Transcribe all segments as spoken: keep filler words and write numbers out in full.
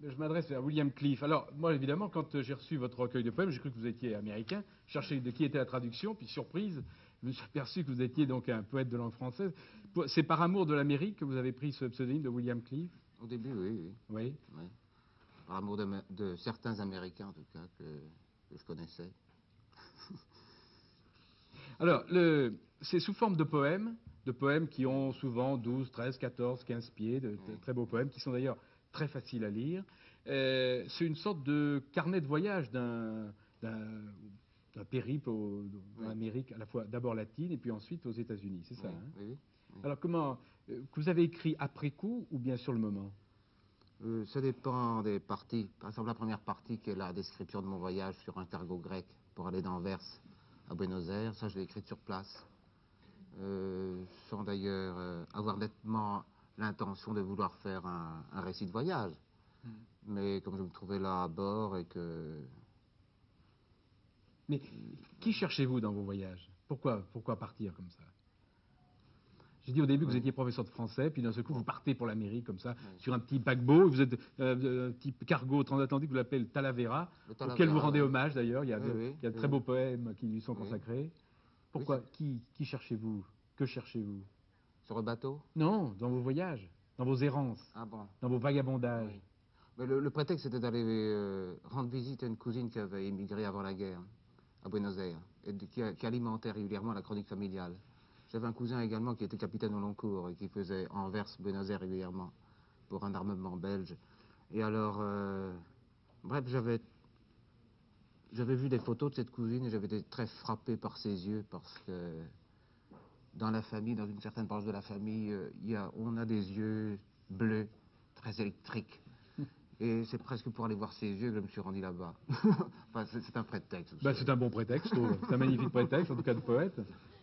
je m'adresse à William Cliff. Alors, moi, évidemment, quand j'ai reçu votre recueil de poèmes, j'ai cru que vous étiez américain. Je cherchais de qui était la traduction, puis surprise, je me suis aperçu que vous étiez donc un poète de langue française. C'est par amour de l'Amérique que vous avez pris ce pseudonyme de William Cliff? Au début, oui, oui. Oui. Oui. Par amour de, de certains Américains, en tout cas, que, que je connaissais. Alors, c'est sous forme de poèmes, de poèmes qui ont souvent douze, treize, quatorze, quinze pieds, de, de Oui. très beaux poèmes, qui sont d'ailleurs très faciles à lire. Euh, c'est une sorte de carnet de voyage d'un périple au, dans l'Amérique, à la fois d'abord latine et puis ensuite aux États-Unis, c'est ça, Oui, hein? oui, oui. Alors, comment, euh, que vous avez écrit après coup ou bien sur le moment? Euh, ça dépend des parties. Par exemple, la première partie, qui est la description de mon voyage sur un cargo grec pour aller d'Anvers à Buenos Aires, ça, je l'ai écrite sur place. Euh, sans d'ailleurs euh, avoir nettement l'intention de vouloir faire un, un récit de voyage. Mm. Mais comme je me trouvais là à bord et que... Mais qui cherchez-vous dans vos voyages? Pourquoi, pourquoi partir comme ça? J'ai dit au début que oui. vous étiez professeur de français, puis d'un seul coup, bon. vous partez pour l'Amérique, comme ça, oui. sur un petit paquebot. Vous êtes euh, un petit cargo transatlantique, vous l'appelez le Talavera, le Talavera, auquel vous rendez oui. hommage d'ailleurs. Il y a, oui, de, oui, il y a de oui, très oui. beaux poèmes qui lui sont consacrés. Pourquoi? Oui, qui, qui cherchez-vous? Que cherchez-vous? Sur le bateau? Non, dans vos voyages, dans vos errances, ah bon. dans vos vagabondages. Oui. Mais le, le prétexte, c'était d'aller euh, rendre visite à une cousine qui avait émigré avant la guerre, à Buenos Aires, et de, qui, qui alimentait régulièrement la chronique familiale. J'avais un cousin également qui était capitaine au long cours et qui faisait Anvers-Buenos Aires régulièrement pour un armement belge. Et alors, euh, bref, j'avais j'avais vu des photos de cette cousine et j'avais été très frappé par ses yeux parce que dans la famille, dans une certaine branche de la famille, euh, y a, on a des yeux bleus, très électriques. Et c'est presque pour aller voir ses yeux que je me suis rendu là-bas. Enfin, c'est un prétexte. Ben, c'est un bon prétexte, je trouve. C'est un magnifique prétexte, en tout cas de poète.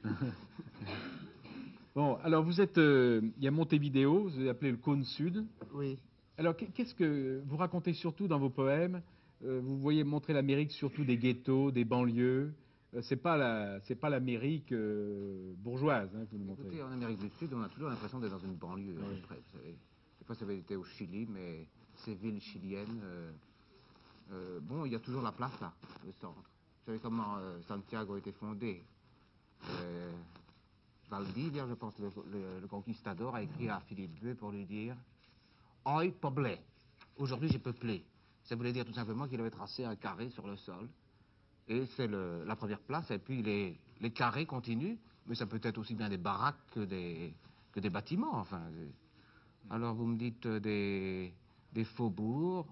Bon, alors vous êtes, euh, il y a Montevideo, vous avez appelé le cône sud. Oui. Alors qu'est-ce que vous racontez surtout dans vos poèmes? euh, Vous voyez montrer l'Amérique surtout des ghettos, des banlieues. Euh, c'est pas la, c'est pas l'Amérique euh, bourgeoise hein, que vous nous montrez. Écoutez, en Amérique du Sud, on a toujours l'impression d'être dans une banlieue, oui. à peu près. Vous savez. Je sais pas si ça avait été au Chili, mais ces villes chiliennes, euh, euh, bon, il y a toujours la place là, le centre. Vous savez comment euh, Santiago a été fondé? Euh, Valdivia, je pense, le, le, le conquistador, a écrit à Philippe deux pour lui dire « Hoy poblé ». Aujourd'hui, j'ai peuplé. Ça voulait dire tout simplement qu'il avait tracé un carré sur le sol. Et c'est la première place. Et puis les, les carrés continuent, mais ça peut être aussi bien des baraques que des, que des bâtiments. Enfin, alors vous me dites euh, des, des faubourgs.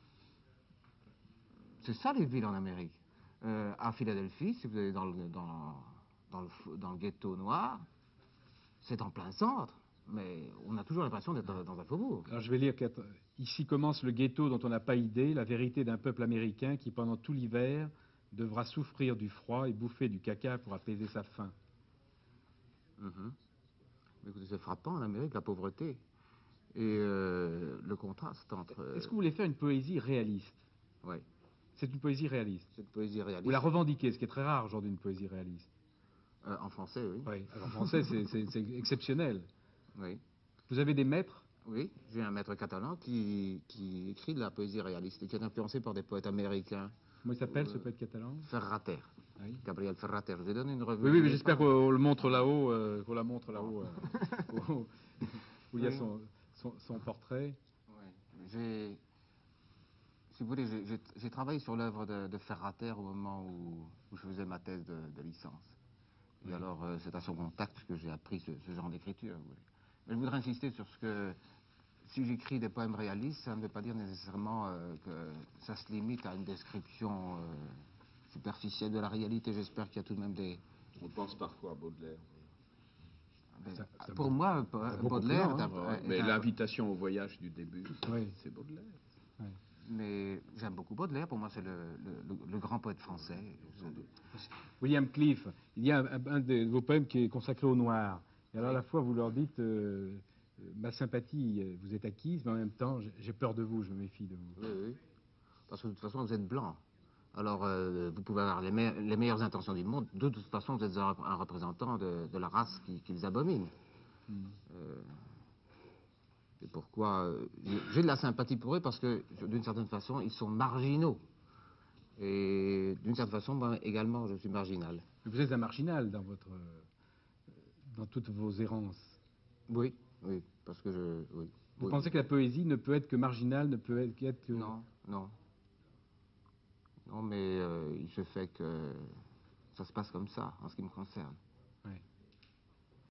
C'est ça les villes en Amérique. Euh, à Philadelphie, si vous allez dans le, dans, dans le, dans le ghetto noir, c'est en plein centre. Mais on a toujours l'impression d'être dans un faubourg. Alors je vais lire quatre... Ici commence le ghetto dont on n'a pas idée, la vérité d'un peuple américain qui pendant tout l'hiver devra souffrir du froid et bouffer du caca pour apaiser sa faim. Mm-hmm. Mais écoutez, c'est frappant en Amérique, la pauvreté et euh, le contraste entre... Est-ce que vous voulez faire une poésie réaliste? Oui. C'est une poésie réaliste. C'est une poésie réaliste. Vous la revendiquez, ce qui est très rare aujourd'hui, une poésie réaliste. Euh, en français, oui. Oui, alors en français, c'est exceptionnel. Oui. Vous avez des maîtres? Oui, j'ai un maître catalan qui, qui écrit de la poésie réaliste et qui est influencé par des poètes américains. Comment il s'appelle, euh, ce poète catalan? Ferrater. Oui. Gabriel Ferrater. Je vais donner une revue. Oui, oui, mais j'espère qu'on le montre là-haut, euh, qu'on la montre là-haut, euh, où, où il y a son, son, son portrait. Oui, j'ai... Si vous voulez, j'ai travaillé sur l'œuvre de, de Ferrater au moment où, où je faisais ma thèse de, de licence. Et oui. alors, euh, c'est à son contact que j'ai appris ce, ce genre d'écriture. Oui. Mais je voudrais insister sur ce que... Si j'écris des poèmes réalistes, ça ne veut pas dire nécessairement euh, que ça se limite à une description euh, superficielle de la réalité. J'espère qu'il y a tout de même des... On pense parfois à Baudelaire. Mais, ça, ça pour moi, Baudelaire... Hein. Ouais, mais l'invitation au voyage du début, oui. c'est Baudelaire. Oui. Mais j'aime beaucoup Baudelaire, pour moi c'est le, le, le, le grand poète français. Je... William Cliff, il y a un, un de vos poèmes qui est consacré aux Noirs. Et alors oui. à la fois vous leur dites, euh, ma sympathie vous est acquise, mais en même temps j'ai peur de vous, je me méfie de vous. Oui, oui. Parce que de toute façon vous êtes blanc. Alors euh, vous pouvez avoir les, me les meilleures intentions du monde, de toute façon vous êtes un, un représentant de, de la race qu'ils qui abominent. Hmm. Euh... Et pourquoi euh, j'ai de la sympathie pour eux parce que, d'une certaine façon, ils sont marginaux. Et d'une certaine façon, moi également, je suis marginal. Vous êtes un marginal dans votre, dans toutes vos errances. Oui, oui, parce que je, oui. Vous oui. pensez que la poésie ne peut être que marginale, ne peut être, être que... Non, non. Non, mais euh, il se fait que ça se passe comme ça, en ce qui me concerne.